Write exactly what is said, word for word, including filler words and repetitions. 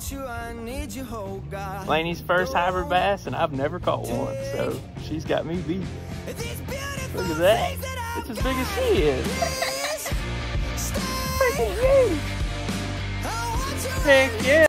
Lainey's first hybrid bass, and I've never caught one, so she's got me beat. Look at that. It's as big as she is. Freaking huge. Heck yeah.